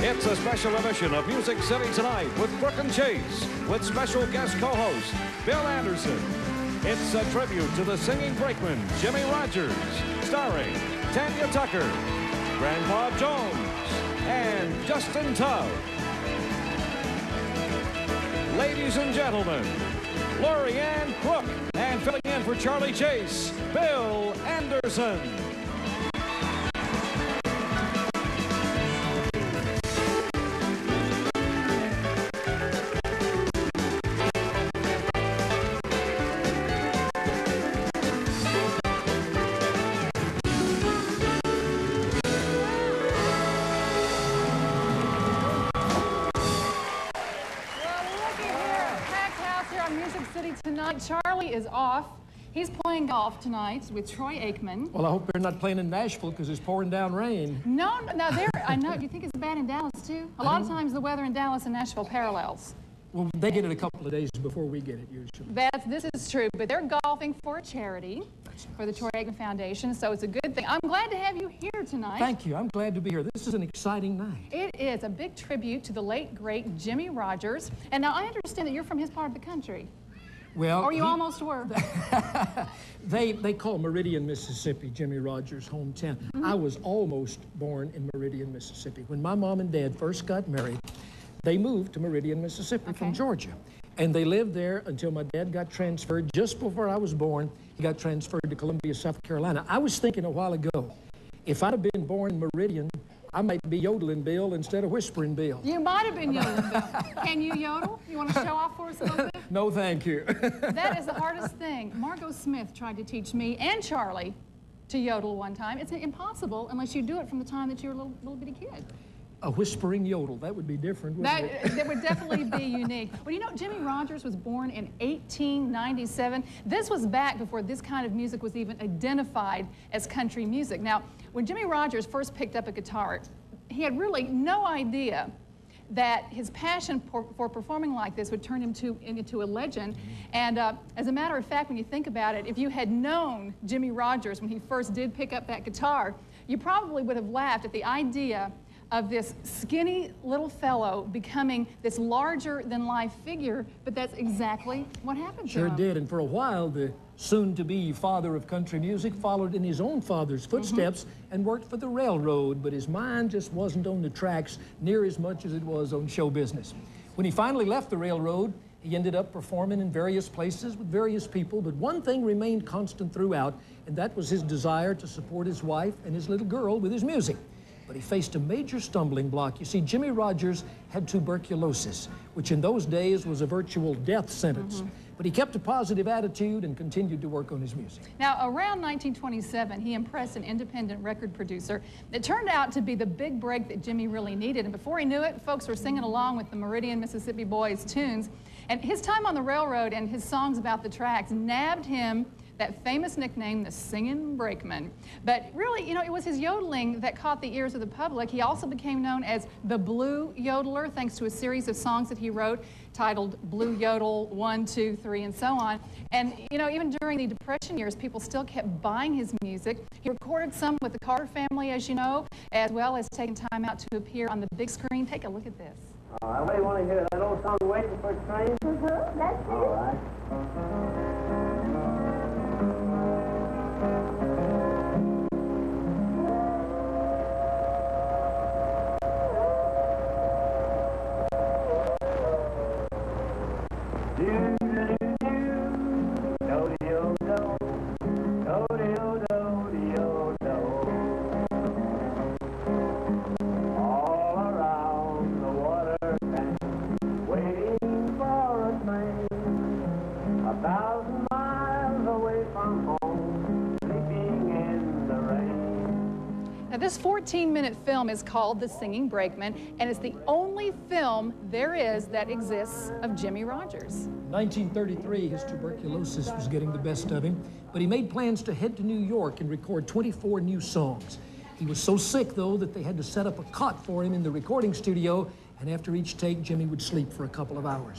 It's a special edition of Music City Tonight with Crook and Chase, with special guest co-host Bill Anderson. It's a tribute to the singing brakeman, Jimmie Rodgers, starring Tanya Tucker, Grandpa Jones, and Justin Tubb. Ladies and gentlemen, Lorianne Crook, and filling in for Charlie Chase, Bill Anderson. Tonight, Charlie is off. He's playing golf tonight with Troy Aikman. Well, I hope they're not playing in Nashville because it's pouring down rain. No, I know. Do you think it's bad in Dallas, too? A lot of times the weather in Dallas and Nashville parallels. Well, they get it a couple of days before we get it, usually. This is true, but they're golfing for a charity for the Troy Aikman Foundation, so it's a good thing. I'm glad to have you here tonight. Thank you. I'm glad to be here. This is an exciting night. It is a big tribute to the late, great Jimmie Rodgers. And now I understand that you're from his part of the country. Well, or you almost were. They call Meridian, Mississippi, Jimmie Rodgers' hometown. I was almost born in Meridian, Mississippi. When my mom and dad first got married, they moved to Meridian, Mississippi from Georgia. And they lived there until my dad got transferred. Just before I was born, he got transferred to Columbia, South Carolina. I was thinking a while ago, if I'd have been born in Meridian, I might be yodeling Bill instead of whispering Bill. You might have been yodeling Bill. Can you yodel? You want to show off for us a little bit? No, thank you. That is the hardest thing. Margot Smith tried to teach me and Charlie to yodel one time. It's impossible unless you do it from the time that you're a little bitty kid. A whispering yodel, that would be different, wouldn't it? That would definitely be unique. Well, you know, Jimmie Rodgers was born in 1897. This was back before this kind of music was even identified as country music. Now, when Jimmie Rodgers first picked up a guitar, he had really no idea that his passion for performing like this would turn him into a legend. And as a matter of fact, when you think about it, if you had known Jimmie Rodgers when he first did pick up that guitar, you probably would have laughed at the idea of this skinny little fellow becoming this larger-than-life figure, but that's exactly what happened to him. Sure did, and for a while, the soon-to-be father of country music followed in his own father's footsteps and worked for the railroad, but his mind just wasn't on the tracks near as much as it was on show business. When he finally left the railroad, he ended up performing in various places with various people, but one thing remained constant throughout, and that was his desire to support his wife and his little girl with his music. But he faced a major stumbling block. You see, Jimmie Rodgers had tuberculosis, which in those days was a virtual death sentence. But he kept a positive attitude and continued to work on his music. Now, around 1927, he impressed an independent record producer. It turned out to be the big break that Jimmie really needed. And before he knew it, folks were singing along with the Meridian, Mississippi Boys tunes. And his time on the railroad and his songs about the tracks nabbed him that famous nickname, the Singing Brakeman. But really, you know, it was his yodeling that caught the ears of the public. He also became known as the Blue Yodeler, thanks to a series of songs that he wrote titled Blue Yodel 1, 2, 3, and so on. And, you know, even during the Depression years, people still kept buying his music. He recorded some with the Carter family, as you know, as well as taking time out to appear on the big screen. Take a look at this. What do you want to hear? That old song, Waiting for a Train? That's it. All right. Now, this 14-minute film is called The Singing Brakeman, and it's the only film there is that exists of Jimmie Rodgers. In 1933, his tuberculosis was getting the best of him, but he made plans to head to New York and record 24 new songs. He was so sick, though, that they had to set up a cot for him in the recording studio, and after each take, Jimmie would sleep for a couple of hours.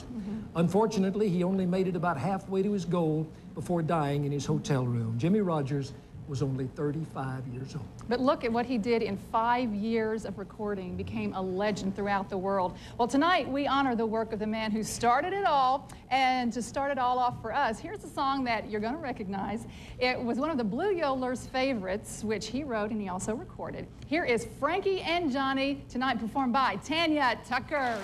Unfortunately, he only made it about halfway to his goal before dying in his hotel room. Jimmie Rodgers was only 35 years old. But look at what he did in 5 years of recording, became a legend throughout the world. Well, tonight we honor the work of the man who started it all, and to start it all off for us, here's a song that you're going to recognize. It was one of the Blue Yodelers' favorites, which he wrote and he also recorded. Here is Frankie and Johnny, tonight performed by Tanya Tucker.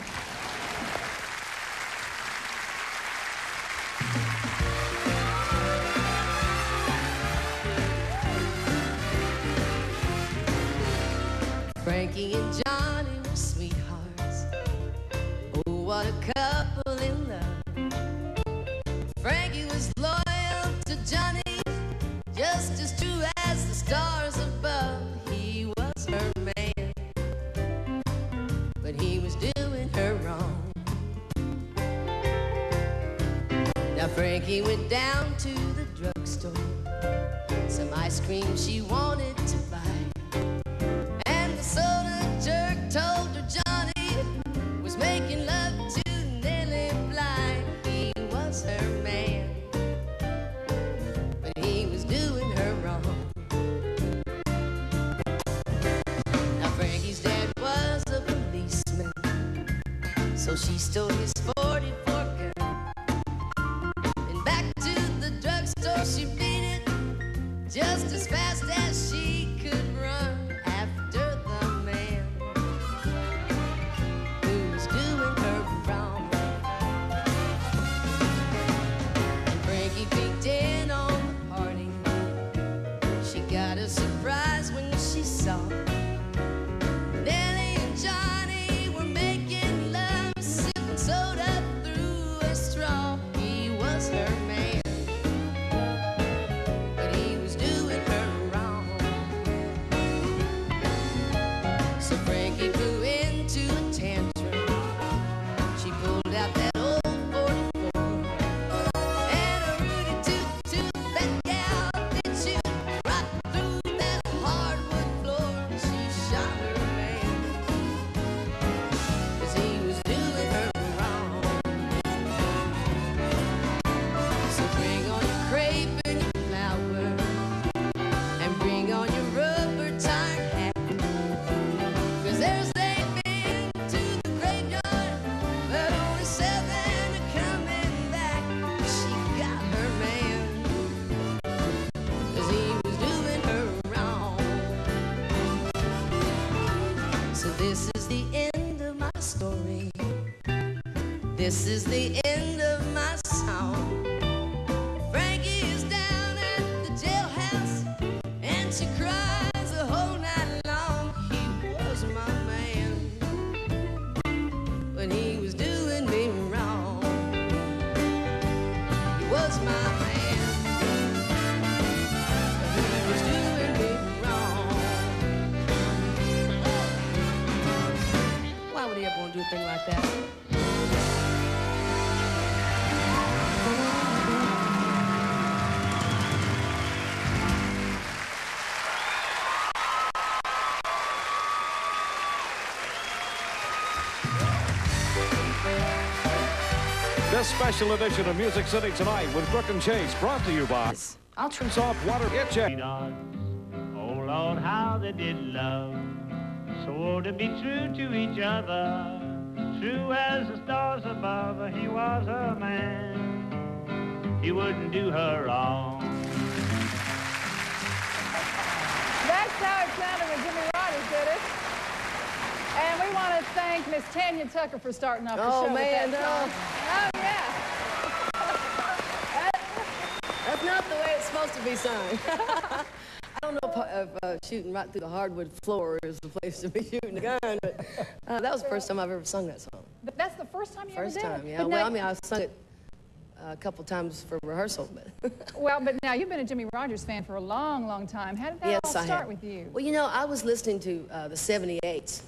Frankie and Johnny were sweethearts. Oh, what a couple in love. Frankie was loyal to Johnny, just as true as the stars above. He was her man, but he was doing her wrong. Now Frankie went down to the drugstore, some ice cream she wanted to buy. Told her Johnny was making love to Nellie Bly. He was her man, but he was doing her wrong. Now Frankie's dad was a policeman, so she stole his 44 gun. And back to the drugstore she beat it, just as fast as she could run. Surprise when she saw Nellie and Johnny were making love, sipping soda through a straw. He was her man, but he was doing her wrong. So Frankie flew into a tantrum. She pulled out that old 44 and a Rudy toot-toot. That gal did shoot right through that hardwood floor. She shot her man, 'cause he was doing her wrong. So bring on your crepe and your flour, and bring on your rubber tired hat, 'cause there's 8 men to the graveyard, but only 7 are coming back. She got her man, 'cause he was doing her wrong. So this is the end of my story. This is the end of my song. Frankie is down at the jailhouse, and she cries the whole night long. He was my man, but he was doing me wrong. He was my man, but he was doing me wrong. Why would he ever want to do a thing like that? This special edition of Music City Tonight with Crook and Chase brought to you by I'll try. Soft Water Itch. Sweethearts, oh Lord, how they did love, swore to be true to each other, true as the stars above. He was a man, he wouldn't do her wrong. That's how it sounded when Jimmie Rodgers did it. And we want to thank Miss Tanya Tucker for starting off the Oh, show man, with that song. Oh, yeah. That's not the way it's supposed to be sung. I don't know if shooting right through the hardwood floor is the place to be shooting a gun, but that was the first time I've ever sung that song. But that's the first time you First ever did time, it. yeah. But Well, now, I mean, I sung it a couple times for rehearsal, but... well, but now you've been a Jimmie Rodgers fan for a long, long time. How did that all I start have. with you? Well, you know, I was listening to the 78s,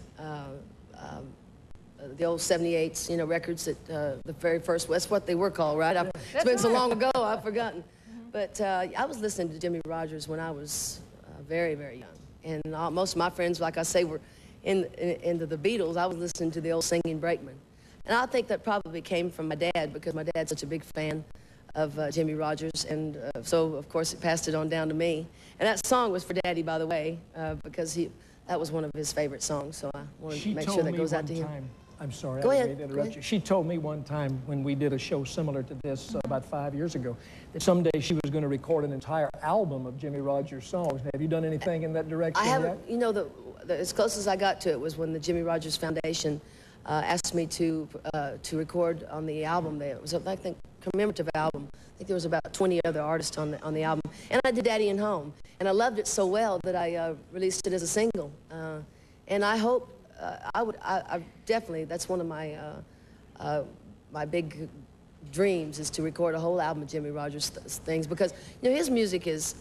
the old 78s, you know, records that the very first, that's what they were called, right? It's been so long ago, I've forgotten. But I was listening to Jimmie Rodgers when I was very, very young. And most of my friends, like I say, were into the Beatles. I was listening to the old singing brakeman. And I think that probably came from my dad, because my dad's such a big fan Jimmie Rodgers, and so of course it passed it on down to me. And that song was for Daddy, by the way, because that was one of his favorite songs. So I wanted to make sure that goes out to him. I'm sorry, Go I ahead. didn't mean to interrupt you. She told me one time when we did a show similar to this about 5 years ago that someday she was going to record an entire album of Jimmie Rodgers songs. Have you done anything in that direction I haven't. yet? You know, as close as I got to it was when the Jimmie Rodgers Foundation asked me to record on the album. It was, I think, a commemorative album. I think there was about 20 other artists on the album. And I did Daddy and Home. And I loved it so well that I released it as a single. And I hope, I definitely, that's one of my, my big dreams is to record a whole album of Jimmie Rodgers things, because, you know, his music just,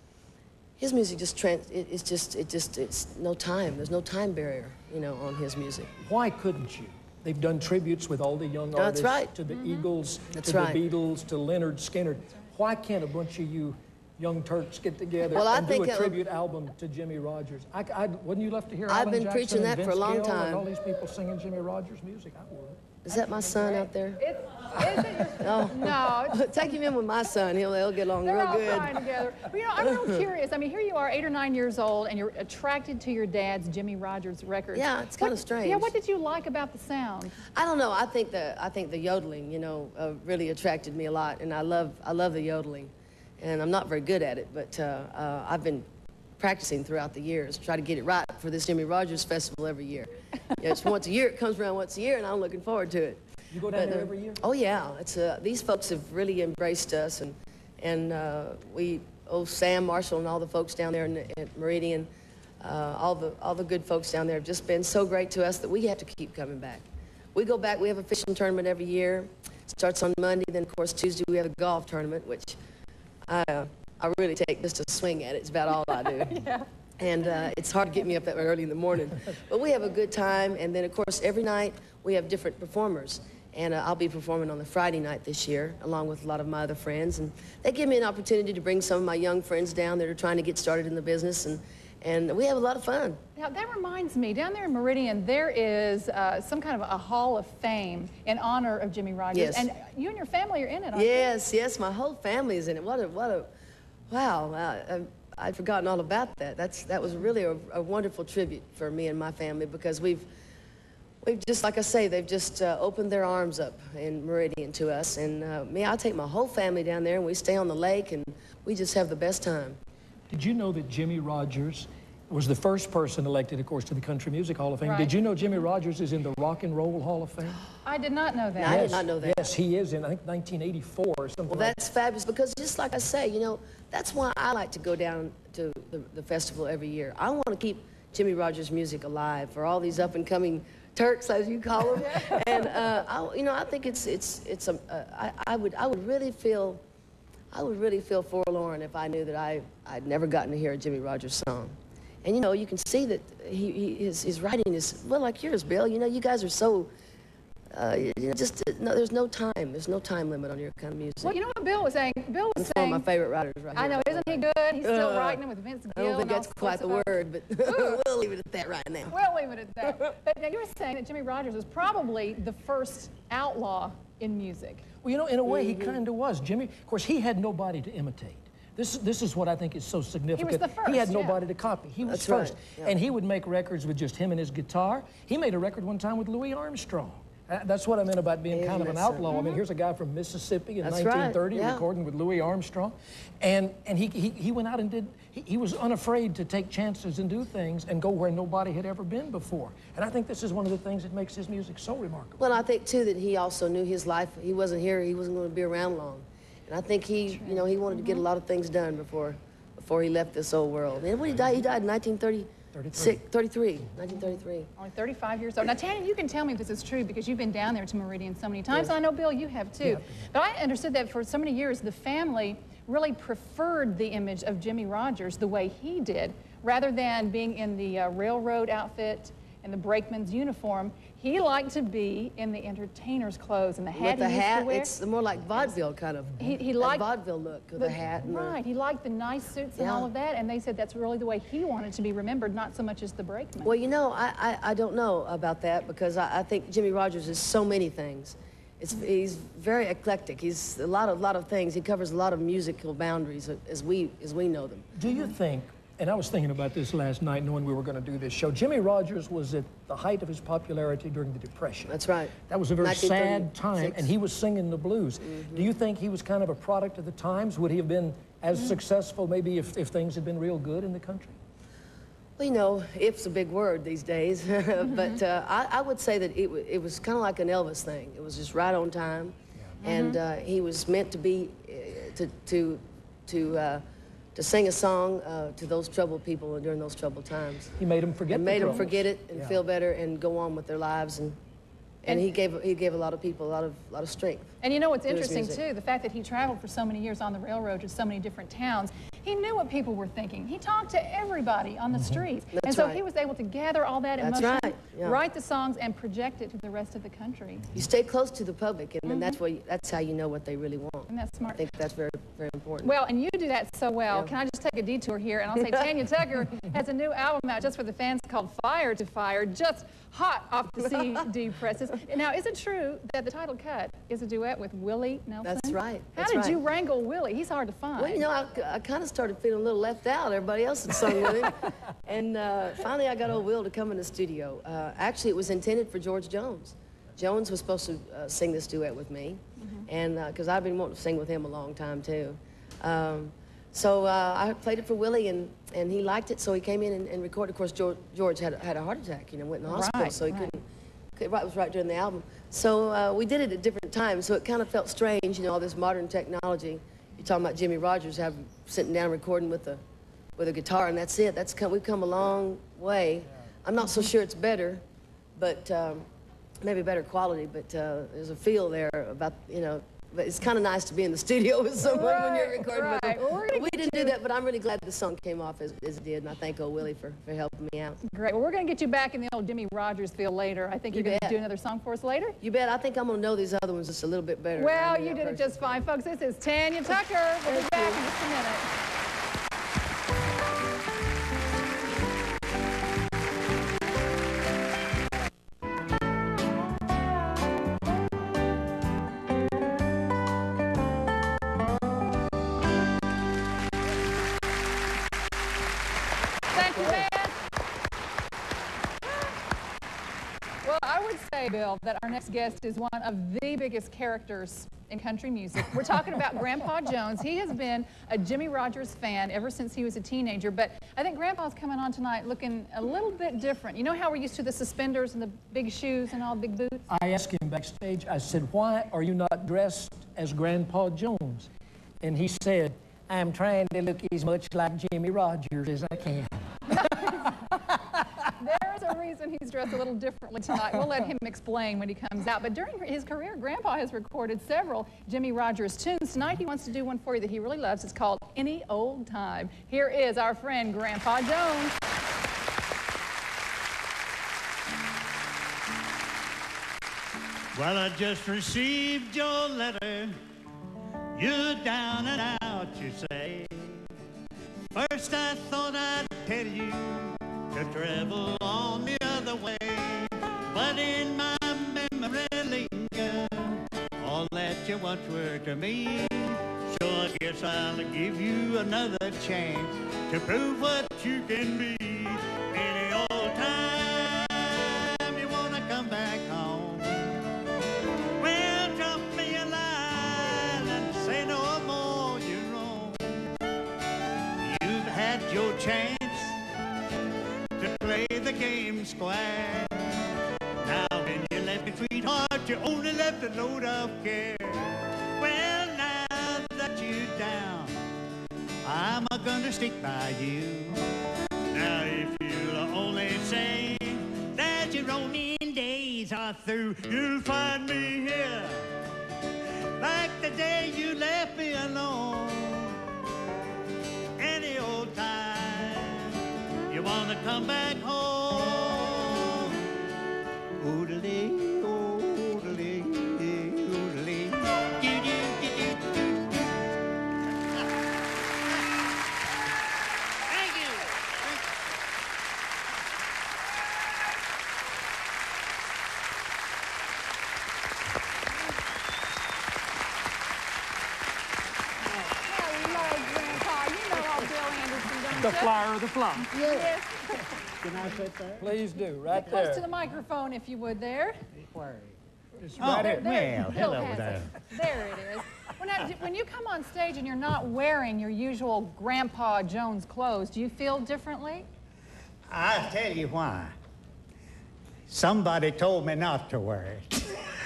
it's no time. There's no time barrier, you know, on his music. Why couldn't you? They've done tributes with all the young artists. That's right. To the Eagles, That's to right. the Beatles, to Leonard Skinner. Why can't a bunch of you young Turks get together and do a tribute album to Jimmie Rodgers? Wouldn't you love to hear I've Alan been Jackson preaching that and for a Vince long Gill time. and all these people singing Jimmie Rodgers music? I would. Is that my son out there? No. No. Take him in with my son. They'll get along They're real all good. fine together. But, you know, I'm real curious. I mean, here you are, 8 or 9 years old, and you're attracted to your dad's Jimmie Rodgers records. Yeah, it's kind of strange. Yeah, what did you like about the sound? I don't know. I think the yodeling, you know, really attracted me a lot, and I love the yodeling, and I'm not very good at it, but I've been practicing throughout the years, try to get it right for this Jimmie Rodgers festival every year. You know, it's once a year. It comes around once a year, and I'm looking forward to it. You go down there every year? Oh yeah, it's these folks have really embraced us, and Sam Marshall and all the folks down there at Meridian, all the good folks down there have just been so great to us that we have to keep coming back. We go back. We have a fishing tournament every year. It starts on Monday, then of course Tuesday we have a golf tournament, which I really take just a swing at it. It's about all I do. Yeah. And it's hard to get me up that early in the morning. But we have a good time, and then of course every night we have different performers. And I'll be performing on the Friday night this year, along with a lot of my other friends. And they give me an opportunity to bring some of my young friends down that are trying to get started in the business, and we have a lot of fun. Now, that reminds me, down there in Meridian, there is some kind of a hall of fame in honor of Jimmie Rodgers. Yes. And you and your family are in it, aren't Yes, yes, my whole family is in it. Wow, I'd forgotten all about that. That was really a wonderful tribute for me and my family, because we've just, like I say, they've just opened their arms up in Meridian to us. And I take my whole family down there, and we stay on the lake, and we just have the best time. Did you know that Jimmie Rodgers was the first person elected, of course, to the Country Music Hall of Fame? Right. Did you know Jimmie Rodgers is in the Rock and Roll Hall of Fame? I did not know that. No, I did not know that. Yes, he is in, I think, 1984 or something Well, like that's fabulous, because just like I say, you know, that's why I like to go down to the festival every year. I want to keep Jimmie Rodgers' music alive for all these up-and-coming Turks, as you call them. And you know, I think I would really feel forlorn if I knew that I'd never gotten to hear a Jimmie Rodgers song. And you know, you can see that his writing is, well, like yours, Bill. You know, you guys are so you know, just no, there's no time limit on your kind of music. Well, you know what Bill was saying? Bill was It's saying, one of my favorite writers right here. I know, isn't he good? He's still writing them with Vince Gill. I don't think and all that's quite sorts the of word, but we'll leave it at that right now. We'll leave it at that. But now you were saying that Jimmie Rodgers was probably the first outlaw in music. Well, you know, in a way, he kind of was. Jimmie, of course, he had nobody to imitate. This is what I think is so significant. He was the first, He had yeah. nobody to copy. He was That's first. right, yeah. And he would make records with just him and his guitar. He made a record one time with Louis Armstrong. That's what I meant about being kind of an outlaw. I mean, here's a guy from Mississippi in That's 1930 right, yeah. recording with Louis Armstrong. And he went out and did, he was unafraid to take chances and do things and go where nobody had ever been before. And I think this is one of the things that makes his music so remarkable. Well, I think, too, that he also knew his life. He wasn't here. He wasn't going to be around long. And I think he wanted to get a lot of things done before he left this old world. And when he died in 1933. Only 35 years old. Now, Tanya, you can tell me if this is true because you've been down there to Meridian so many times. And I know, Bill, you have too. Yeah. But I understood that for so many years, the family really preferred the image of Jimmie Rodgers the way he did, rather than being in the railroad outfit and the brakeman's uniform. He liked to be in the entertainer's clothes and the hat With the he used hat, to wear. it's more like vaudeville kind of. He liked vaudeville look with the hat. And right, he liked the nice suits and all of that, and they said that's really the way he wanted to be remembered, not so much as the brakeman. Well, you know, I don't know about that, because I think Jimmie Rodgers is so many things. he's very eclectic. He's a lot of things. He covers a lot of musical boundaries as we know them. Do you think, and I was thinking about this last night knowing we were going to do this show, Jimmie Rodgers was at the height of his popularity during the Depression. That's right. That was a very sad time, 1936. and he was singing the blues. Do you think he was kind of a product of the times? Would he have been as successful maybe if things had been real good in the country? Well, you know, if's a big word these days, but I would say that it was kind of like an Elvis thing. It was just right on time, and he was meant to be to sing a song to those troubled people during those troubled times. He made them forget. And made them forget it and feel better and go on with their lives, and he gave a lot of people a lot of strength. And you know what's interesting too, the fact that he traveled for so many years on the railroad to so many different towns. He knew what people were thinking. He talked to everybody on the streets. And so he was able to gather all that emotion, write the songs, and project it to the rest of the country. You stay close to the public, and then that's how you know what they really want. And that's smart. I think that's very, very important. Well, and you do that so well. Can I just take a detour here? And I'll say Tanya Tucker has a new album out just for the fans called Fire to Fire, just hot off the CD presses. Now, is it true that the title cut is a duet with Willie Nelson? That's right. How did you wrangle Willie? He's hard to find. Well, you know, I kind of started feeling a little left out. Everybody else had sung with him. And finally, I got old Will to come in the studio. Actually, it was intended for George Jones. Jones was supposed to sing this duet with me, and because I've been wanting to sing with him a long time, too. So I played it for Willie, and he liked it, so he came in and recorded. Of course, George had a heart attack, you know, went in the hospital, so he couldn't. It was right during the album. So we did it at different times, so it kind of felt strange, you know, all this modern technology. You're talking about Jimmie Rodgers sitting down recording with a guitar, and that's it. We've come a long way. I'm not so sure it's better, but maybe better quality, but there's a feel there about, you know, but it's kind of nice to be in the studio with someone when you're recording with them. Well, we didn't do that, but I'm really glad the song came off as it did, and I thank old Willie for helping me out. Great. Well, we're going to get you back in the old Jimmie Rodgers feel later. I think you're going to do another song for us later. You bet. I think I'm going to know these other ones just a little bit better. Well, you did it just fine, folks. This is Tanya Tucker. We'll be back in just a minute. Bill, that our next guest is one of the biggest characters in country music. We're talking about Grandpa Jones. He has been a Jimmie Rodgers fan ever since he was a teenager, but I think Grandpa's coming on tonight looking a little bit different. You know how we're used to the suspenders and the big shoes and all the big boots? I asked him backstage, I said, why are you not dressed as Grandpa Jones? And he said, I'm trying to look as much like Jimmie Rodgers as I can. There's a reason he's dressed a little differently tonight. We'll let him explain when he comes out. But during his career, Grandpa has recorded several Jimmie Rodgers tunes. Tonight he wants to do one for you that he really loves. It's called Any Old Time. Here is our friend Grandpa Jones. Well, I just received your letter. You're down and out, you say. First I thought I'd tell you to travel on the other way, but in my memory linger all that you once were to me. So I guess I'll give you another chance to prove what you can be. Any old time you wanna come back home, well, drop me a line and say no more, you're wrong. You've had your chance to play the game square. Now when you left me, sweetheart, you only left a load of care. Well, now that you're down, I'm gonna stick by you. Now if you'll only say that your owning days are through, you'll find me here like the day you left me alone. Any old time you wanna come back home, oodly, oodly, oodly, do-do-do-do-do-do. Thank you. the flower of the flock. Yes. Can I sit there? Please do, right Get close there. to the microphone if you would there. Where? Just Oh, right here. well, Bill hello has there. it. There it is. Well, now, when you come on stage and you're not wearing your usual Grandpa Jones clothes, do you feel differently? I'll tell you why. Somebody told me not to wear it.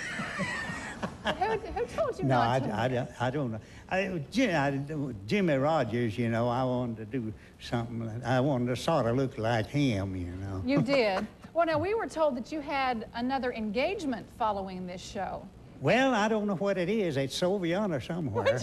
Who told you No, not to? I don't know. Jimmie Rodgers, you know, I wanted to do something. I wanted to sort of look like him, you know. You did. Well, now, we were told that you had another engagement following this show. Well, I don't know what it is. It's over yonder somewhere.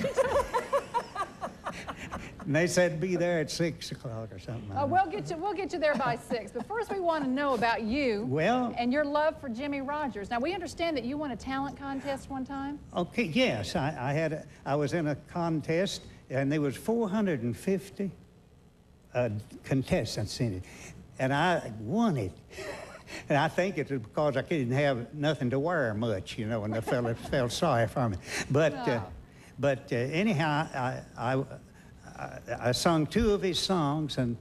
And they said be there at 6 o'clock or something. We'll get you there by 6. But first, we want to know about you and your love for Jimmie Rodgers. Now, we understand that you won a talent contest one time. Okay, yes, I was in a contest, and there was 450 contestants in it, and I won it. And I think it's because I didn't have nothing to wear much, you know, and the fella felt sorry for me. But anyhow, I sung 2 of his songs, and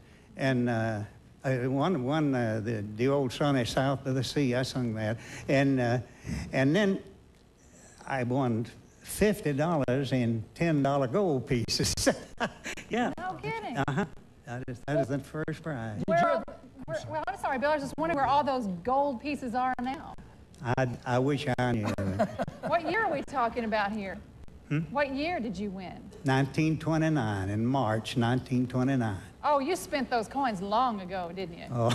one the old Sunny South of the Sea. I sung that, and then I won $50 in $10 gold pieces. Yeah. No kidding. That is the first prize. Well, I'm sorry, Bill. I was just wondering where all those gold pieces are now. I wish I knew. What year are we talking about here? What year did you win? 1929, in March 1929. Oh, you spent those coins long ago, didn't you? Oh,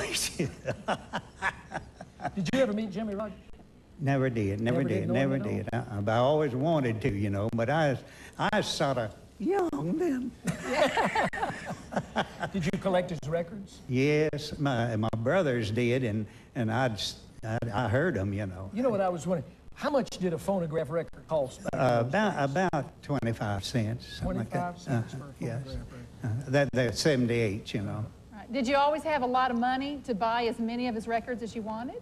Did you ever meet Jimmie Rodgers? never did. I always wanted to, you know, but I was sort of young then. Did you collect his records? Yes, my brothers did, and I heard them, you know. You know what I was wondering? How much did a phonograph record cost? About 25 cents. Something 25 like that. cents for a phonograph record. That's 78, you know. Right. Did you always have a lot of money to buy as many of his records as you wanted?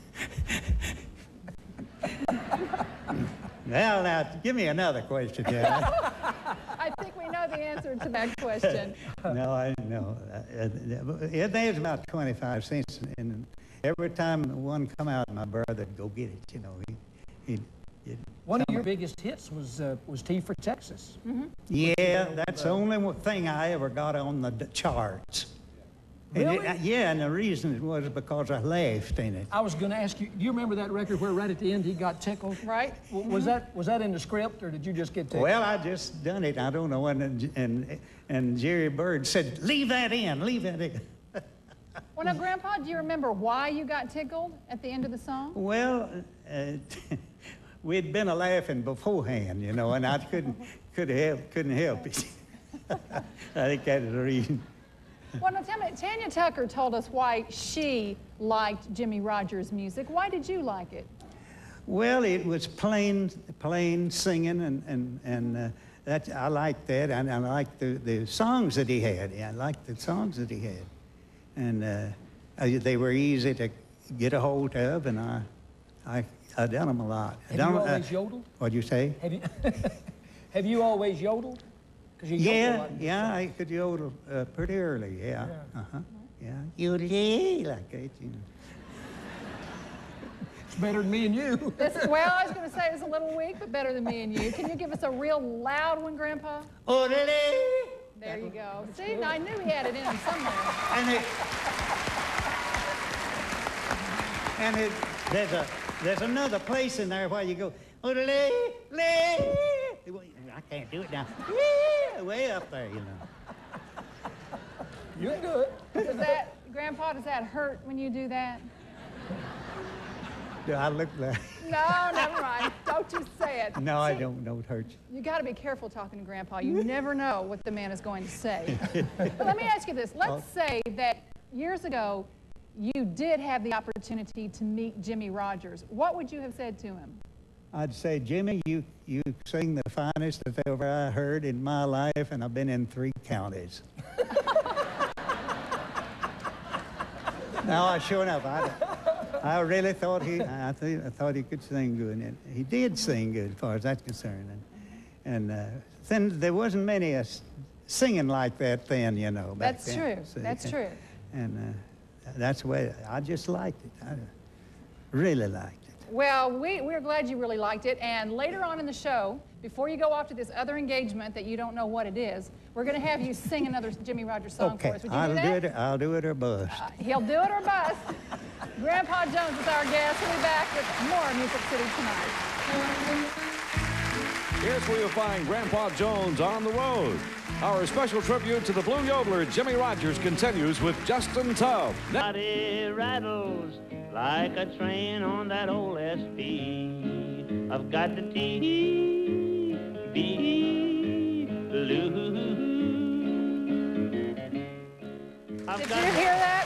Well, now, give me another question, Jan. I think we know the answer to that question. No, I know. There's about 25 cents, and every time one come out, my brother'd go get it, you know. One of your biggest hits was T for Texas. Yeah, that's the only thing I ever got on the charts. Really? And the reason it was because I laughed in it. I was going to ask you, do you remember that record where right at the end he got tickled? Right. Was that in the script, or did you just get tickled? Well, I just done it. I don't know when, and Jerry Bird said, leave that in, leave that in. Well, now, Grandpa, do you remember why you got tickled at the end of the song? Well, we'd been a-laughing beforehand, you know, and I couldn't help it. I think that is the reason. Well, now, tell me, Tanya Tucker told us why she liked Jimmie Rodgers' music. Why did you like it? Well, it was plain singing, and that I liked that, and I liked the songs that he had. I liked the songs that he had, and they were easy to get a hold of, and I done them a lot. Have you always yodeled? What'd you say? Have you always yodeled? Yeah, I could yodel pretty early. Yeah. Yodel like that, you know. It's better than me and you. Well, I was going to say it's a little weak, but better than me and you. Can you give us a real loud one, Grandpa? There you go. See, I knew he had it in him somewhere. And there's another place in there where you go, I can't do it now. Way up there, you know. You're good. Grandpa, does that hurt when you do that? Do I look like? No, never mind. Don't you say it. No, I don't know it hurts. You got to be careful talking to Grandpa. You never know what the man is going to say. But let me ask you this. Let's say that years ago, you did have the opportunity to meet Jimmie Rodgers. What would you have said to him? I'd say, Jimmy, you sing the finest that ever I heard in my life, and I've been in 3 counties. No, sure enough, I really thought I thought he could sing good, and he did sing good as far as that's concerned. And then there wasn't many singing like that then, you know. Back That's then. true. See? That's true. And that's the way I just liked it. I really liked it. Well, we're glad you really liked it. And later on in the show, before you go off to this other engagement that you don't know what it is, we're going to have you sing another Jimmie Rodgers song for us. Would you do that? I'll do it or bust. He'll do it or bust. Grandpa Jones is our guest. We'll be back with more Music City tonight. Here's where you'll find Grandpa Jones on the road. Our special tribute to the Blue Yodeler, Jimmie Rodgers, continues with Justin Tubb. Body rattles like a train on that old SP. I've got the TB blues. Did you hear that?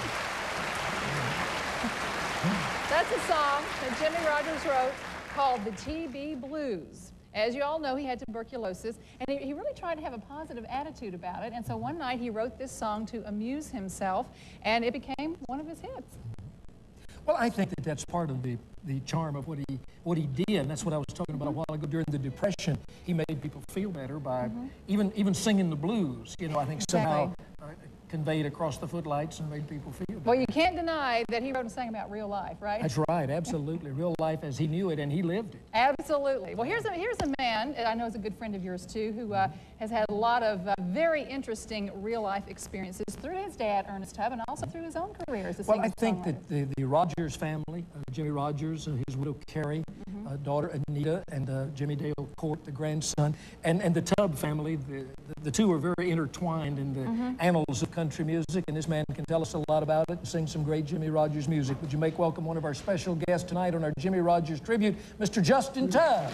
That's a song that Jimmie Rodgers wrote called the TB Blues. As you all know, he had tuberculosis, and he really tried to have a positive attitude about it. And so one night he wrote this song to amuse himself, and it became one of his hits. Well, I think that that's part of the charm of what he did, and that's what I was talking about a while ago. During the Depression, he made people feel better by even singing the blues. You know, I think somehow conveyed across the footlights and made people feel better. Well, you can't deny that he wrote and sang about real life, right? That's right, absolutely. Real life as he knew it, and he lived it. Absolutely. Well, here's a man, and I know is a good friend of yours too, who has had a lot of very interesting real-life experiences through his dad, Ernest Tubb, and also through his own career as a singer-songwriter. Well, I think that the Rodgers family, Jimmie Rodgers, his widow Carrie, daughter Anita, and Jimmy Dale Court, the grandson, and the Tubb family, the two are very intertwined in the annals of country music, and this man can tell us a lot about it and sing some great Jimmie Rodgers music. Would you make welcome one of our special guests tonight on our Jimmie Rodgers tribute, Mr. Justin Tubb.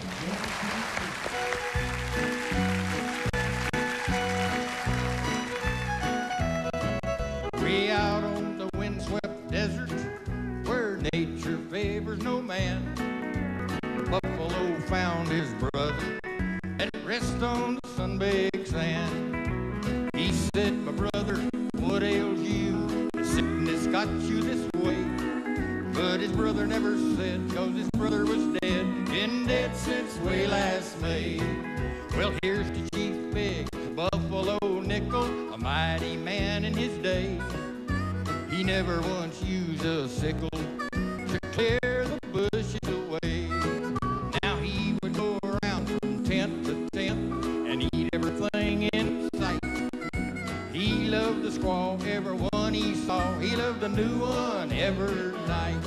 Way out on the windswept desert, where nature favors no man, Buffalo found his brother at rest on the sun-baked sand. He said, "My brother, what ails you? The sickness got you this way." But his brother never said, 'cause his brother was dead, been dead since way last May. Well, here's the Chief Big Buffalo Nickel, a mighty man in his day. He never once used a sickle to clear the bushes away. Now he would go around from tent to tent and eat everything in sight. He loved the squaw, every one he saw. He loved a new one every night.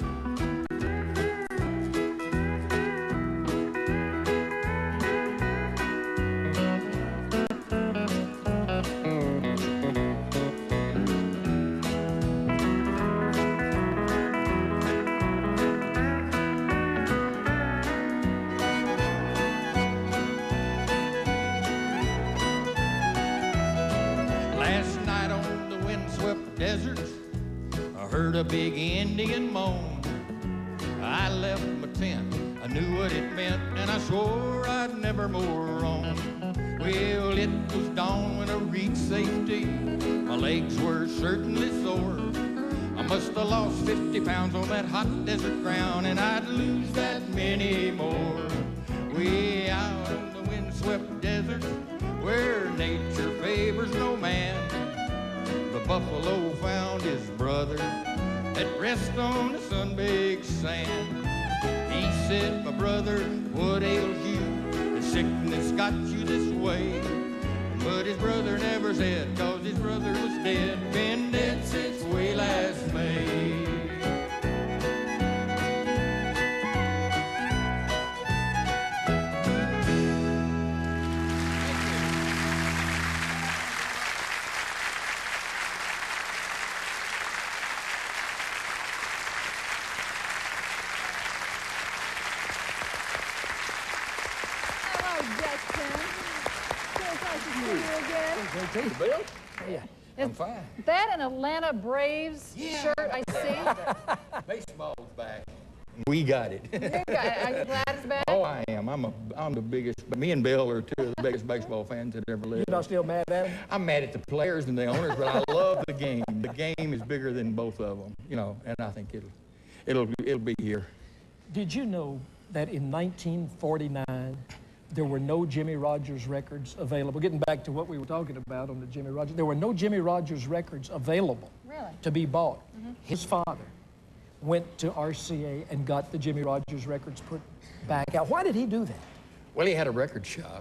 Desert, I heard a big Indian moan. I left my tent, I knew what it meant, and I swore I'd never more roam. Well, it was dawn when I reached safety. My legs were certainly sore. I must have lost 50 pounds on that hot desert ground, and I'd lose that many more. Way out on the windswept desert, where nature favors no man, the buffalo found his brother at rest on the sun-baked sand. He said, "My brother, what ails you? The sickness got you this way." But his brother never said, 'cause his brother was dead, been dead since way last May. Hey, Bill. Yeah, I'm fine. That an Atlanta Braves shirt I see. Baseball's back. We got it. Are you glad it's back? Oh, I am. I'm the biggest. Me and Bill are two of the biggest baseball fans that ever lived. You're not still mad at him? I'm mad at the players and the owners, but I love the game. The game is bigger than both of them, you know, and I think it'll be here. Did you know that in 1949, there were no Jimmie Rodgers records available. Getting back to what we were talking about on the Jimmie Rodgers, there were no Jimmie Rodgers records available to be bought. His father went to RCA and got the Jimmie Rodgers records put back out. Why did he do that? Well, he had a record shop.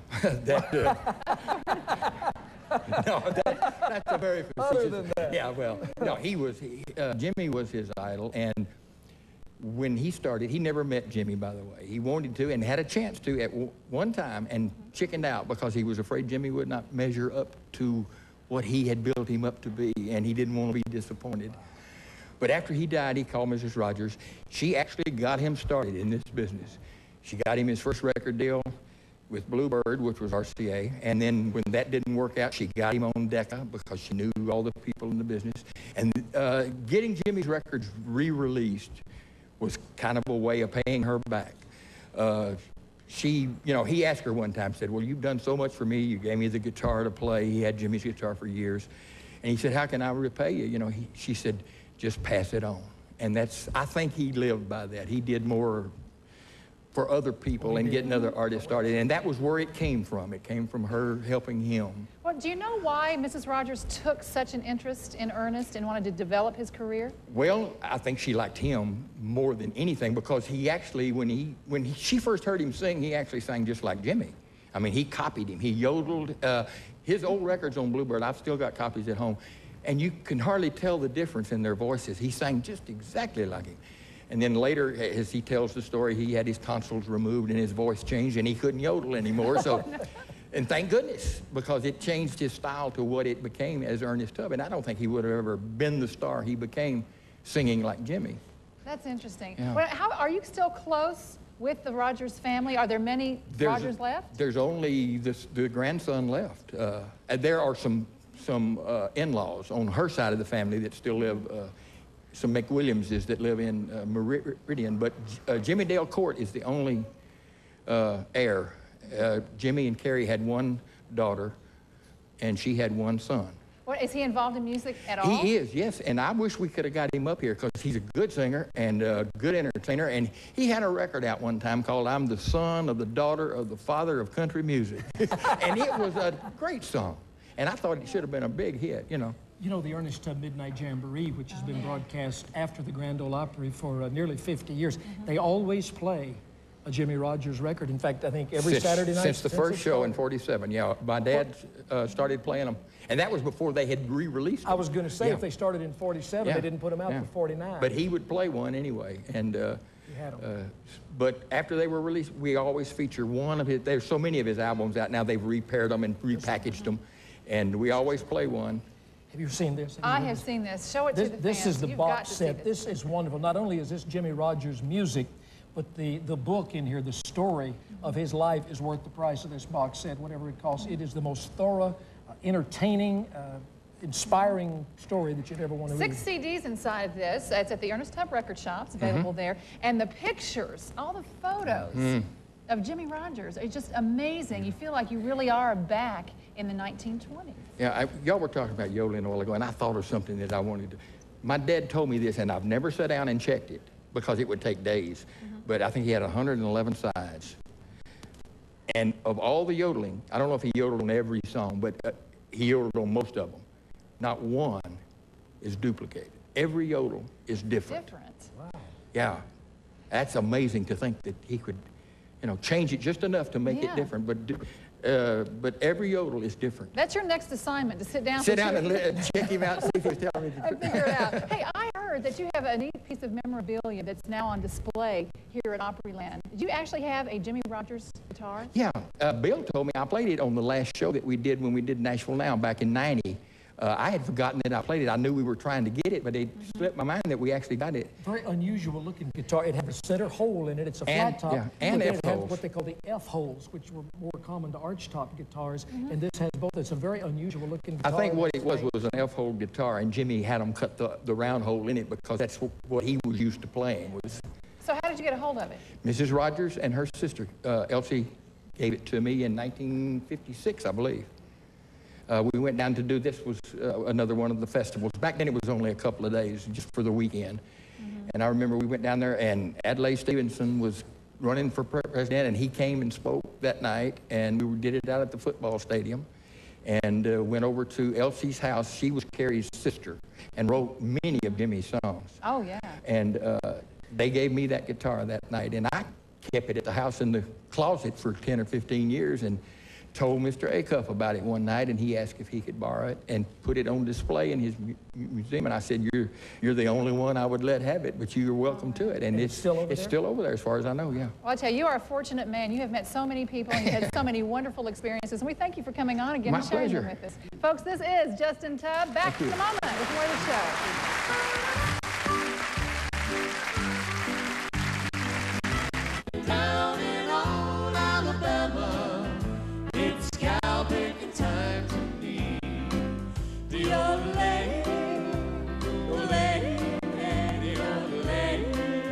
No, that's a very facetious. Other than that. Yeah, well, no, Jimmie was his idol, and when he started, he never met Jimmie, by the way. He wanted to and had a chance to at one time and chickened out because he was afraid Jimmie would not measure up to what he had built him up to be, and he didn't want to be disappointed. But after he died, he called Mrs. Rodgers. She actually got him started in this business. She got him his first record deal with Bluebird, which was RCA, and then when that didn't work out, she got him on Decca because she knew all the people in the business. And getting Jimmie's records re-released was kind of a way of paying her back. He asked her one time, said, well, you've done so much for me. You gave me the guitar to play. He had Jimmie's guitar for years. And he said, how can I repay you? She said, just pass it on. And I think he lived by that. He did more for other people and getting other artists started. And that was where it came from. It came from her helping him. Well, do you know why Mrs. Rodgers took such an interest in Ernest and wanted to develop his career? Well, I think she liked him more than anything because he actually, when she first heard him sing, he actually sang just like Jimmie. I mean, he copied him. He yodeled. His old records on Bluebird, I've still got copies at home, and you can hardly tell the difference in their voices. He sang just exactly like him. And then later, as he tells the story, he had his tonsils removed and his voice changed and he couldn't yodel anymore. So, and thank goodness, because it changed his style to what it became as Ernest Tubb. And I don't think he would have ever been the star he became singing like Jimmie. That's interesting. Yeah. Well, are you still close with the Rodgers family? Are there many Rodgers left? There's only the grandson left. There are some in-laws on her side of the family that still live, some McWilliamses that live in Meridian, but Jimmie Dale Court is the only heir. Jimmie and Carrie had one daughter, and she had one son. What, is he involved in music at all? He is, yes, and I wish we could have got him up here because he's a good singer and a good entertainer, and he had a record out one time called I'm the Son of the Daughter of the Father of Country Music, and it was a great song, and I thought it should have been a big hit, You know the Ernest Tubb Midnight Jamboree, which has been broadcast after the Grand Ole Opry for nearly 50 years. They always play a Jimmie Rodgers record. In fact, I think every Saturday night. Since the first show in '47, yeah. My dad started playing them. And that was before they had re-released them. I was going to say, if they started in '47, they didn't put them out for '49. But he would play one anyway. And but after they were released, we always feature one of his. There's so many of his albums out now. They've repaired them and repackaged them. And we always play one. Have you seen this? I have seen this. Show it to the fans. This is the box set. This is wonderful. Not only is this Jimmie Rodgers music, but the book in here, the story of his life is worth the price of this box set, whatever it costs. It is the most thorough, entertaining, inspiring story that you'd ever want to read. 6 CDs inside of this. It's at the Ernest Tubb record shops, available there. And the pictures, all the photos of Jimmie Rodgers are just amazing. You feel like you really are back in the 1920s. Yeah, y'all were talking about yodeling a while ago, and I thought of something that I wanted to. My dad told me this, and I've never sat down and checked it because it would take days. But I think he had 111 sides. And of all the yodeling, I don't know if he yodeled on every song, but he yodeled on most of them. Not one is duplicated. Every yodel is different. Wow. Yeah, that's amazing to think that he could, change it just enough to make it different. But every yodel is different. That's your next assignment, to sit down. Sit down and check him out and see if he's telling me the truth. And figure it out. Hey, I heard that you have a neat piece of memorabilia that's now on display here at Opryland. Did you actually have a Jimmie Rodgers guitar? Yeah, Bill told me I played it on the last show that we did when we did Nashville Now back in '90. I had forgotten that I played it. I knew we were trying to get it, but it slipped my mind that we actually got it. Very unusual looking guitar. It has a center hole in it. It's a flat top. Yeah, and F it has holes. what they call the F holes, which were more common to arch top guitars. And this has both. It's a very unusual looking guitar. I think what it was an F-hole guitar, and Jimmie had them cut the round hole in it because that's what he was used to playing. So how did you get a hold of it? Mrs. Rodgers and her sister, Elsie, gave it to me in 1956, I believe. We went down to do, this was another one of the festivals. Back then it was only a couple of days, just for the weekend. And I remember we went down there and Adlai Stevenson was running for president, and he came and spoke that night, and we did it out at the football stadium, and went over to Elsie's house. She was Carrie's sister and wrote many of Jimmie's songs. Oh, yeah. And they gave me that guitar that night, and I kept it at the house in the closet for 10 or 15 years, and told Mr. Acuff about it one night, and he asked if he could borrow it and put it on display in his museum. And I said, you're the only one I would let have it, but you're welcome to it. And it's still over there? It's still over there, as far as I know, yeah. Well, I tell you, you are a fortunate man. You have met so many people, and you had so many wonderful experiences, and we thank you for coming on again and sharing them with us. Folks, this is Justin Tubb. Back in a moment with more of the show. Down in old Alabama, it's cow picking time for me. The old lady, the lady, and the old lady.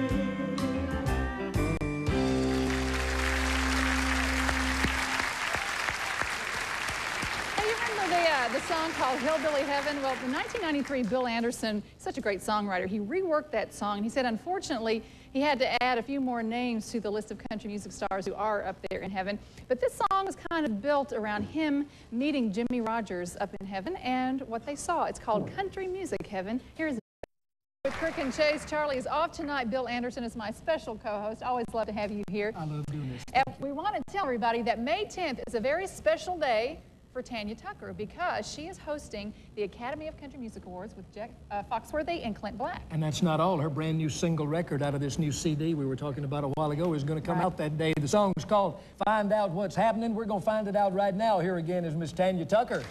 Hey, you remember the song called Hillbilly Heaven? Well, in 1993, Bill Anderson, such a great songwriter, he reworked that song, and he said, unfortunately, he had to add a few more names to the list of country music stars who are up there in heaven. But this song was kind of built around him meeting Jimmie Rodgers up in heaven and what they saw. It's called Country Music Heaven. Here's with Crook and Chase. Charlie is off tonight. Bill Anderson is my special co-host. Always love to have you here. I love doing this. And we want to tell everybody that May 10th is a very special day for Tanya Tucker because she is hosting the Academy of Country Music Awards with Jack Foxworthy and Clint Black. And that's not all. Her brand new single record out of this new CD we were talking about a while ago is going to come out that day. The song's called Find Out What's Happening. We're going to find it out right now. Here again is Miss Tanya Tucker.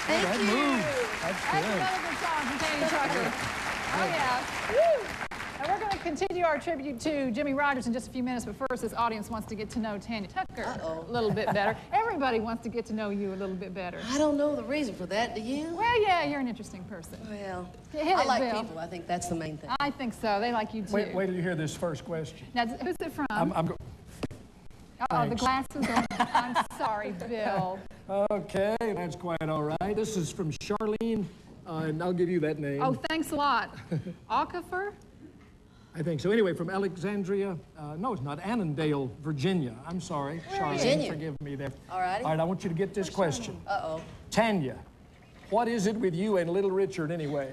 Thank that you. move. That's That's good. another good song from Tanya Tucker. Oh, yeah. Woo. And we're going to continue our tribute to Jimmie Rodgers in just a few minutes, but first this audience wants to get to know Tanya Tucker a little bit better. Everybody wants to get to know you a little bit better. I don't know the reason for that, do you? Well, yeah, you're an interesting person. Well, Hit I it, like Bill. people. I think that's the main thing. I think so. They like you, too. Wait till you hear this first question. Now, who's it from? I'm Uh-oh, the glasses are... I'm sorry, Bill. Okay, that's quite all right. This is from Charlene, and I'll give you that name. Oh, thanks a lot. Aquifer? I think so. Anyway, from Alexandria, no, it's not, Annandale, Virginia. I'm sorry, Charlene, Virginia. forgive me there. All righty. All right, I want you to get this question. Uh-oh. Tanya, what is it with you and Little Richard anyway?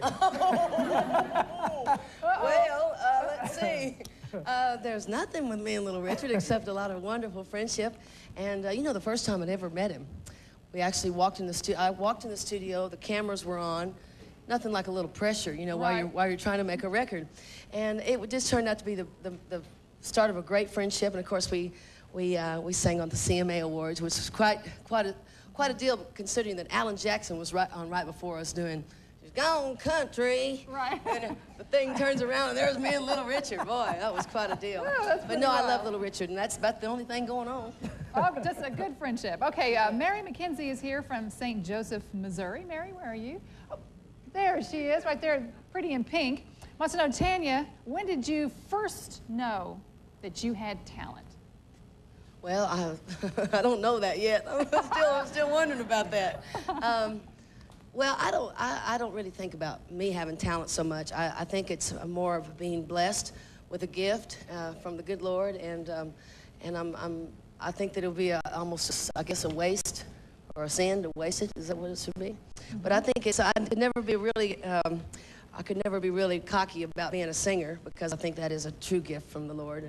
Well, let's see. There's nothing with me and Little Richard except a lot of wonderful friendship. And you know, the first time I'd ever met him, we actually walked in the studio. I walked in the studio. The cameras were on. Nothing like a little pressure, you know, Right. while you're trying to make a record. And it just turned out to be the start of a great friendship. And of course, we sang on the CMA Awards, which was quite a deal, considering that Alan Jackson was right before us doing "She's Gone Country." Right. And the thing turns around and there's me and Little Richard. Boy, that was quite a deal. that's But pretty no, I wild. love Little Richard, and that's about the only thing going on. Oh, just a good friendship. Okay, Mary McKenzie is here from St. Joseph, Missouri. Mary, where are you? Oh, there she is, right there, pretty in pink. Wants to know, Tanya, when did you first know that you had talent? Well, I don't know that yet. I'm still wondering about that. Well, I don't really think about me having talent so much. I think it's more of being blessed with a gift from the good Lord, and I think that it'll be almost, I guess, a waste or a sin to waste it. Is that what it should be? But I think I could never be really cocky about being a singer, because I think that is a true gift from the Lord.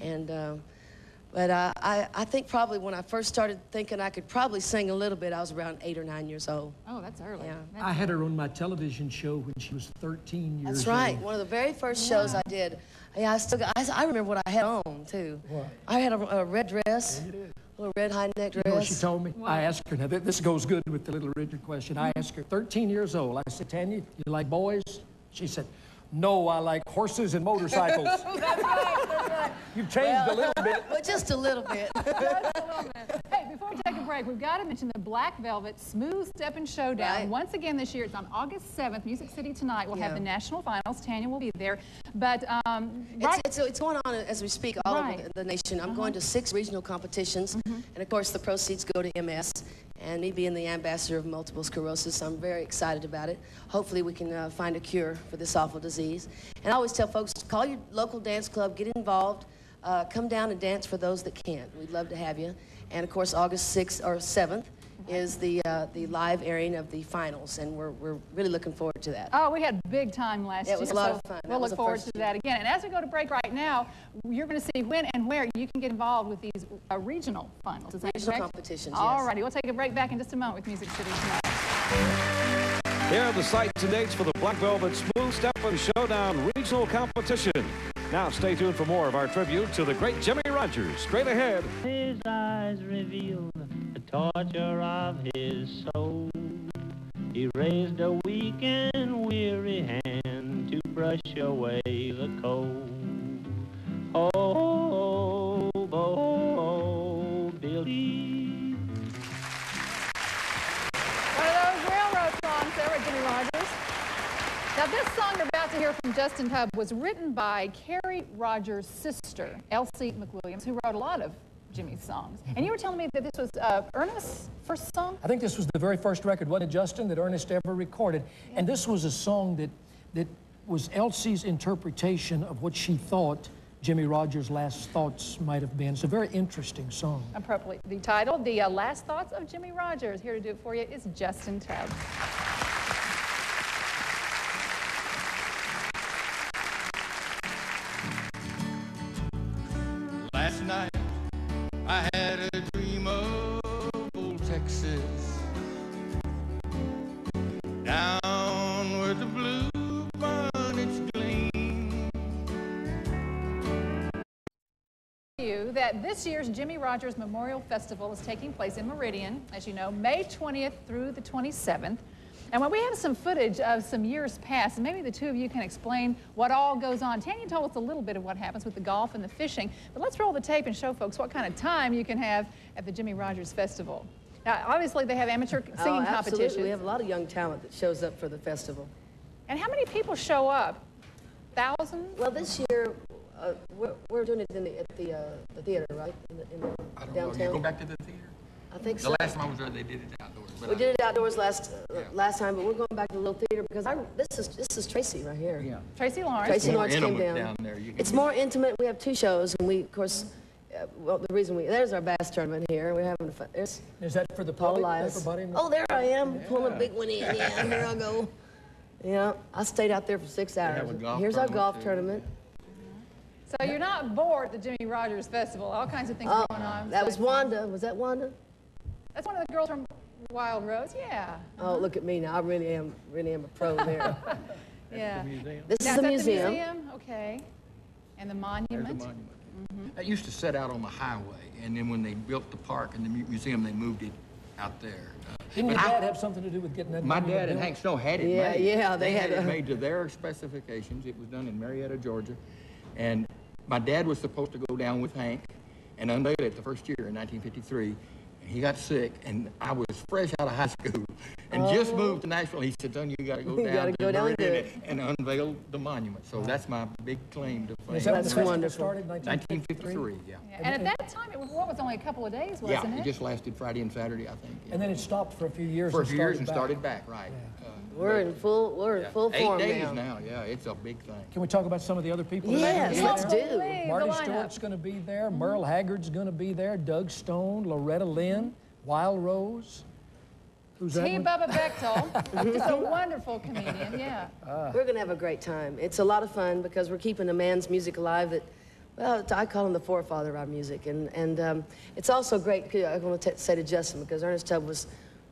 But I think probably when I first started thinking I could probably sing a little bit, I was around 8 or 9 years old. Oh, that's early. Yeah. I had her on my television show when she was 13 years old. That's right. One of the very first shows I did. Yeah, I remember what I had on, too. What? I had a red dress, You did. a little red high-neck dress. You know what she told me? What? I asked her, now this goes good with the Little Richard question. I asked her, 13 years old, I said, Tanya, you like boys? She said, no, I like horses and motorcycles. That's right, that's right. You've changed a little bit. Well, just a little bit. Just a little bit. Hey, before we take a break, we've got to mention the Black Velvet Smooth Steppin' Showdown. Right. Once again this year, it's on August 7th, Music City tonight. We'll have Yeah. the national finals. Tanya will be there. But, It's going on as we speak all Right. over the nation. I'm going to 6 regional competitions, and of course the proceeds go to MS. And me being the ambassador of multiple sclerosis, I'm very excited about it. Hopefully we can find a cure for this awful disease. And I always tell folks, call your local dance club, get involved, come down and dance for those that can't. We'd love to have you. And of course August 6th or 7th is the live airing of the finals, and we're really looking forward to that. oh, we had a big time last year. It was a lot so of fun. That We'll was look the forward first to that again. And as we go to break right now, you're going to see when and where you can get involved with these regional finals. Is that Regional correct? competitions, yes. All righty. We'll take a break back in just a moment with Music City tonight. Here are the sights and dates for the Black Velvet Smooth Steppin' Showdown Regional Competition. Now stay tuned for more of our tribute to the great Jimmie Rodgers. Straight ahead. His eyes revealed the torture of his soul. He raised a weak and weary hand to brush away the cold. Oh, Billy. One of those railroad songs there with Jimmie Rodgers. Now, this song you're about to hear from Justin Tubb was written by Carrie Rodgers' sister, Elsie McWilliams, who wrote a lot of Jimmie's songs. And you were telling me that this was Ernest's first song? I think this was the very first record, wasn't it, Justin, that Ernest ever recorded. And this was a song that was Elsie's interpretation of what she thought Jimmie Rodgers' last thoughts might have been. It's a very interesting song. Appropriately the title, The Last Thoughts of Jimmie Rodgers. Here to do it for you is Justin Tubb. Last night I had a dream of old Texas, down where the blue you that this year's Jimmie Rodgers Memorial Festival is taking place in Meridian, as you know, May 20th through the 27th. And when we have some footage of some years past, and maybe the two of you can explain what all goes on. Tanya told us a little bit of what happens with the golf and the fishing, but let's roll the tape and show folks what kind of time you can have at the Jimmie Rodgers Festival. Now, obviously, they have amateur singing competitions. We have a lot of young talent that shows up for the festival. And how many people show up? Thousands? Well, this year, we're doing it at the theater, right? In the I don't downtown. know. You go back to the theater? I think The so. last time I was there, they did it outdoors. But We did it outdoors last time, but we're going back to the little theater because this is Tracy right here. Yeah. Tracy Lawrence. Tracy more Lawrence came intimate down. down there. You can- It's more intimate. We have two shows, and we, of course, well, the reason there's our bass tournament here. We're having fun. There's Is that for the Paul public? Elias. Everybody? Oh, there I am, pulling a big one in. Yeah, here I go. Yeah, I stayed out there for 6 hours. have a golf Here's our tournament, golf too. tournament. So you're not bored at the Jimmie Rodgers Festival. All kinds of things are going on. That was Wanda. Was that Wanda? That's one of the girls from Wild Rose. Yeah. Oh, look at me now. I really am a pro there. Yeah. This Now, is the that museum. the museum? Okay. And the monument? There's a monument. That used to set out on the highway, and then when they built the park and the museum, they moved it out there. Didn't your but dad have something to do with getting that My monument dad and built? Hank Snow had it Yeah, made. yeah, they had it a- made to their specifications. It was done in Marietta, Georgia. And my dad was supposed to go down with Hank and unveil it the first year in 1953. And he got sick, and I was fresh out of high school and just moved to Nashville. He said, "Son, you got to go You down gotta to go down Meridian to it. and unveil the monument." So that's my big claim to fame. Is that when the That's festival wonderful. started, 1953? 1953, yeah. Yeah. And at that time, it was, what, was only a couple of days, Yeah, wasn't it it? just lasted Friday and Saturday, I think. yeah. And then it stopped for a few years. For a few years and back. started back, right. We're in full form 8 days now. now, yeah, it's a big thing. Can we talk about some of the other people? that are Yes, gonna be let's there? do. Please, Marty the lineup. Stewart's going to be there. Merle Haggard's going to be there. Doug Stone, Loretta Lynn, Wild Rose. Who's that T. one? Bubba Bechtel, just a wonderful comedian, yeah. We're going to have a great time. It's a lot of fun because we're keeping a man's music alive that, well, I call him the forefather of our music. And it's also great, I want to say to Justin, because Ernest Tubb was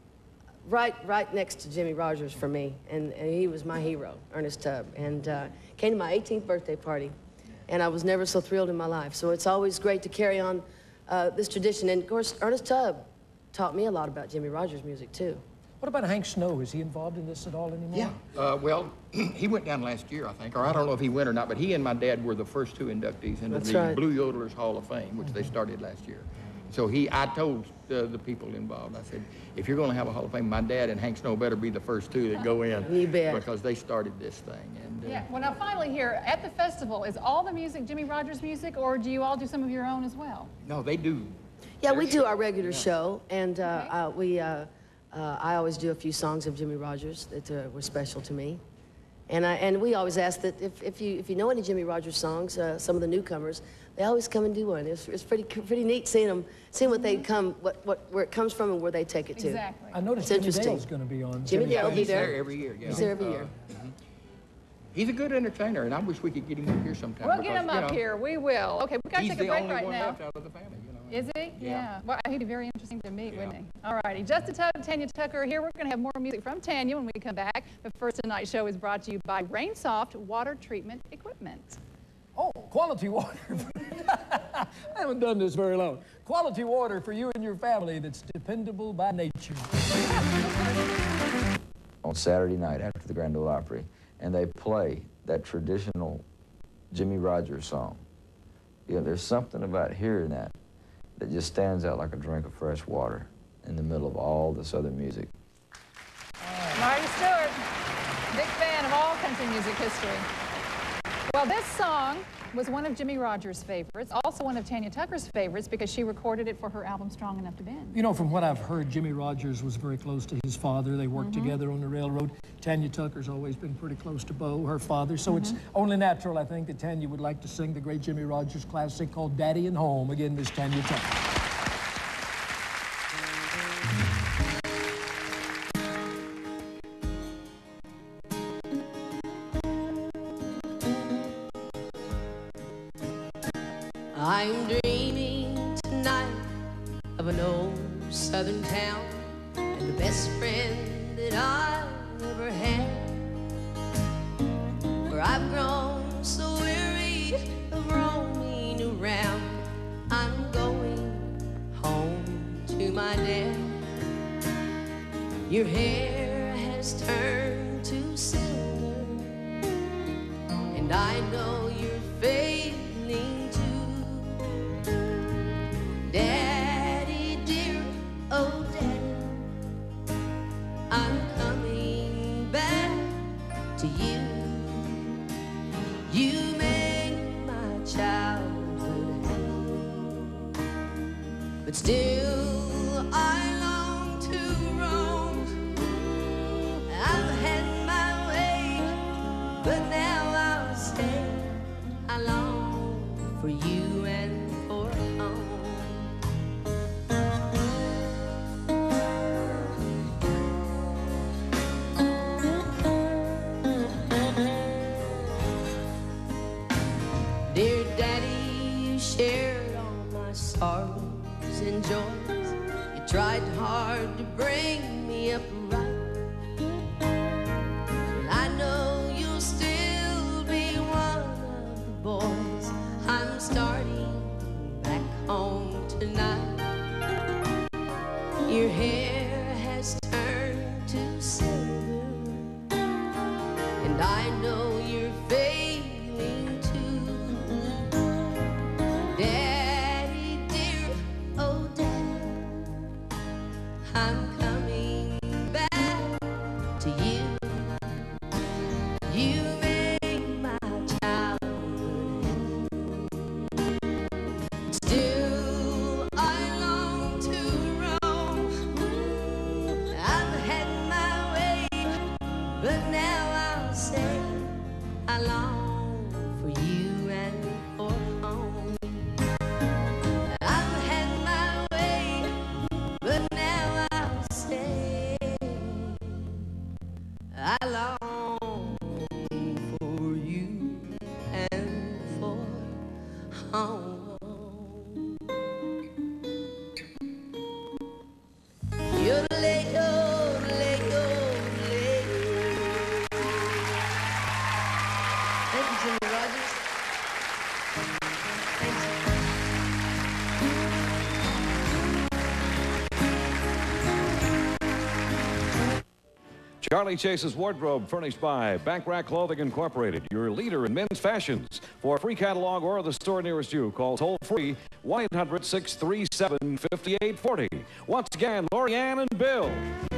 right next to Jimmie Rodgers for me. And he was my hero, Ernest Tubb. And came to my 18th birthday party. And I was never so thrilled in my life. So it's always great to carry on this tradition. And, of course, Ernest Tubb taught me a lot about Jimmie Rodgers music, too. What about Hank Snow? Is he involved in this at all anymore? Yeah, well, he went down last year, I think, or I don't know if he went or not, but he and my dad were the first two inductees into That's the right. Blue Yodelers Hall of Fame, which they started last year. So I told the people involved, I said, if you're going to have a Hall of Fame, my dad and Hank Snow better be the first two that go in. You bet. Because they started this thing. And, Yeah, well, now finally here, at the festival, is all the music Jimmie Rodgers music, or do you all do some of your own as well? No, they do. Yeah, we do our regular show, and I always do a few songs of Jimmie Rodgers that were special to me. And we always ask that if you know any Jimmie Rodgers songs, some of the newcomers, they always come and do one. It's pretty neat seeing what they come, where it comes from and where they take it to. Exactly. I noticed It's Jimmy interesting. Dale's going to be on. Jimmy Dale will be He's there. there every year. Yeah. He's there every year. He's a good entertainer, and I wish we could get him up here sometime. We'll because, get him you up know, here. We will. Okay, we got to He's take a the break only right one now. left out of the family, you know. Is he? Yeah. Well, he'd be very interesting to meet, wouldn't Yeah. he? All righty. Just a Tubb Tanya Tucker here. We're going to have more music from Tanya when we come back. But first, tonight's show is brought to you by Rainsoft Water Treatment Equipment. Oh, quality water. I haven't done this very long. Quality water for you and your family that's dependable by nature. On Saturday night after the Grand Ole Opry, and they play that traditional Jimmie Rodgers song. You know, there's something about hearing that just stands out like a drink of fresh water in the middle of all this other music. Marty Stewart, big fan of all country music history. Well, this song was one of Jimmie Rodgers' favorites, also one of Tanya Tucker's favorites because she recorded it for her album Strong Enough to Bend. You know, from what I've heard, Jimmie Rodgers was very close to his father. They worked together on the railroad. Tanya Tucker's always been pretty close to Bo, her father. So it's only natural, I think, that Tanya would like to sing the great Jimmie Rodgers classic called Daddy and Home. Again, Miss Tanya Tucker. I'm dreaming tonight of an old southern town and the best friend that I've ever had, where I've grown so weary of roaming around Your hair has turned to silver, and I know you're failing too. Daddy dear, oh Daddy, I'm coming back to you. You make my childhood happy, but still I long to roam. I've had my way, but now I'll stay. I long for you and for home. Dear Daddy, you shared all my sorrows and joys. You tried hard to bring me up right. But I know you'll still be one of the boys. I'm starting back home tonight. Your hair has turned to silver, and I know you're failing too. Daddy dear, oh Daddy, I'm coming back to you. You make my childhood happy. Still I long to roam. I've had my way, but now I'll say I long for you and for home. I've had my way, but now I'll say I long for you and for home. Yodelay, yodelay, yodelay. Thank you, Jimmie Rodgers. Thank you. Charlie Chase's wardrobe furnished by Bank Rack Clothing Incorporated, your leader in men's fashions. For a free catalog or the store nearest you, call toll-free 1-800-637-5840. Once again, Lorianne and Bill.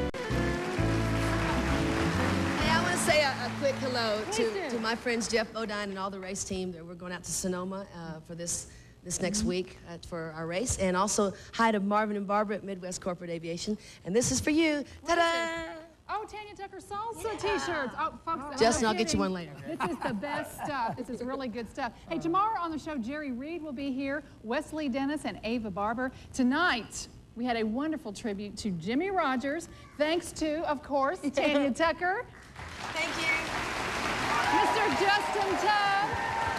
Hey, I want to say a quick hello to my friends Jeff Bodine and all the race team. We're going out to Sonoma for this next week for our race. And also hi to Marvin and Barbara at Midwest Corporate Aviation. And this is for you. Ta-da! Oh, Tanya Tucker salsa t-shirts. Oh, folks. Justin, I'm I'll get you kidding. one later. This is the best stuff. This is really good stuff. Hey, tomorrow on the show, Jerry Reed will be here, Wesley Dennis, and Ava Barber. Tonight, we had a wonderful tribute to Jimmie Rodgers, thanks to, of course, Tanya Tucker. Thank you. Mr. Justin Tubb.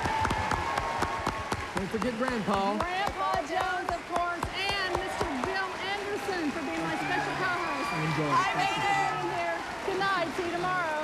Don't forget Grandpa. Grandpa Jones, of course, and Mr. Bill Anderson for being my special co-host. Enjoy. Hi, Raider. Good night. See you tomorrow.